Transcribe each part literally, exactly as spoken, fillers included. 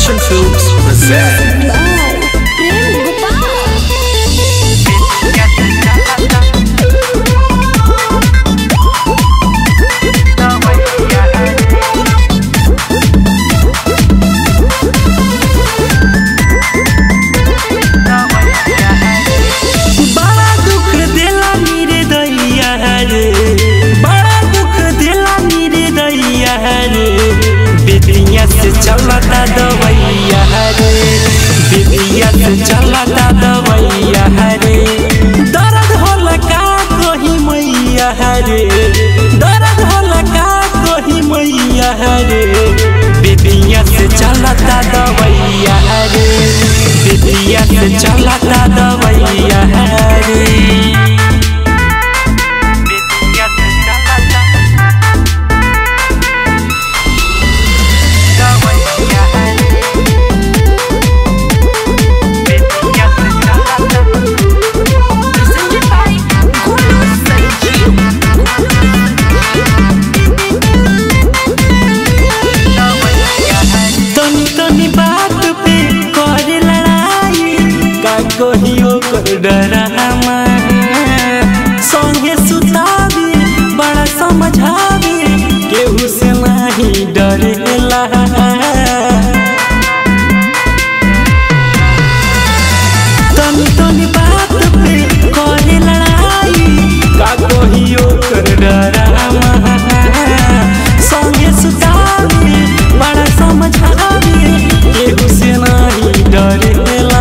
Darshan Films present. चलता दवैया रे बिटिया से चलता दवैया रे दर्द होला का कोही मैया रे दर्द होला का कोही मैया रे बिटिया से चलता दवैया रे बिटिया से चलता दवैया रे कहियो कर डरामा संगे सुतावे बड़ा समझावे केहू से नहीं डरेला तनी तनी बात पे करे लड़ाई का कहियो कर डरामा संगे सुतावे बड़ा समझावे केहू से नहीं डरेला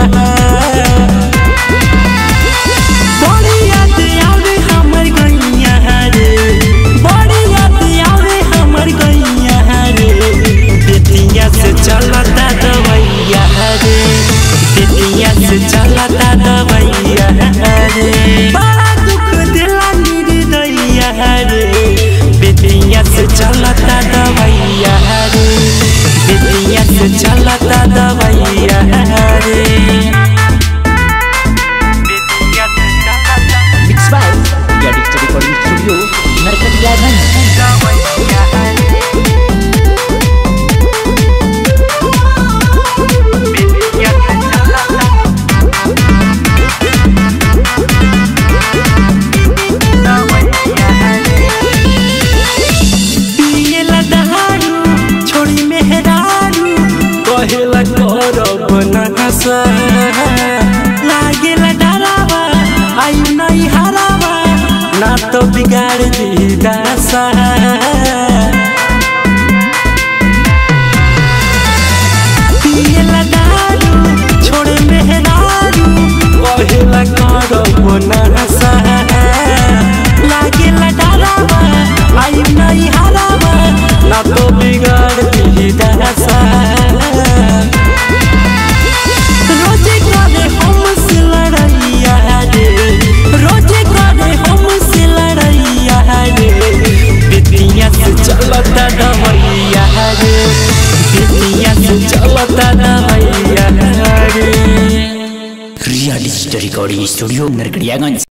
चलता दवैया रे बिटिया से चलता दवैया रे बड़ा दुख दिला निर्दयिया रे बिटिया से चलता दवैया रे बिटिया से चलता दवैया रे Mix by Gadis Recording Studio Narkatiyaganj दवैया रे लागेला डरावा आयु नहीं हरावा ना तो बिगाड़ दी दासा पिएला दारू छोड़े मेहरारू कहेला करब नशा लागेला डरावा आयु नहीं हरावा ना तो बिगाड़ दी दासा रोजे करे हमसे लड़ैया रे रोजे करे हमसे लड़ैया रे बिटिया से चलता दवैया रे बिटिया से चलता दवैया रे Gadis Recording Studio Narkatiyaganj।